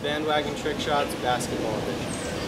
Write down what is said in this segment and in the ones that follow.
Bandwagon Trickshots Basketball Edition.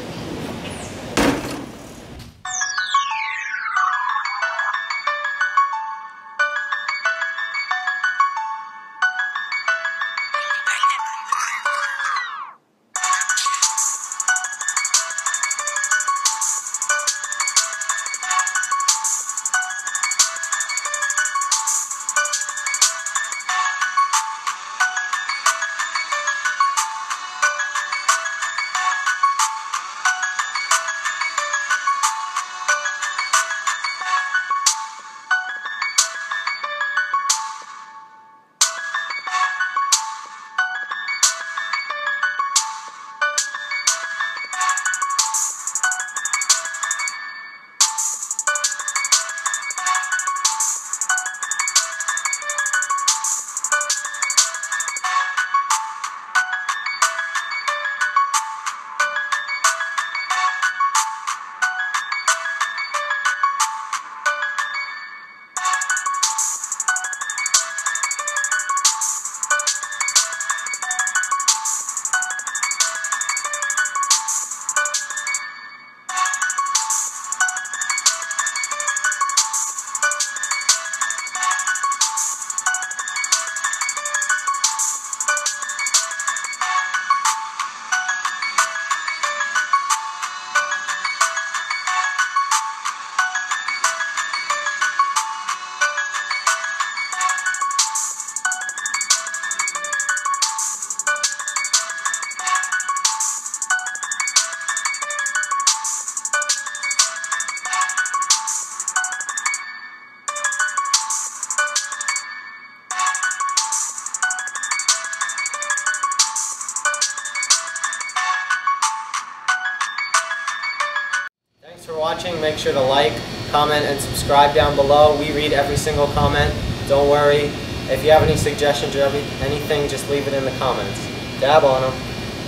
Thanks for watching. Make sure to like, comment, and subscribe down below. We read every single comment. Don't worry. If you have any suggestions or anything, just leave it in the comments. Dab on them.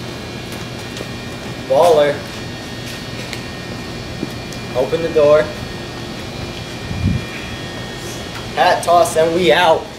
Baller. Open the door. Hat toss and we out.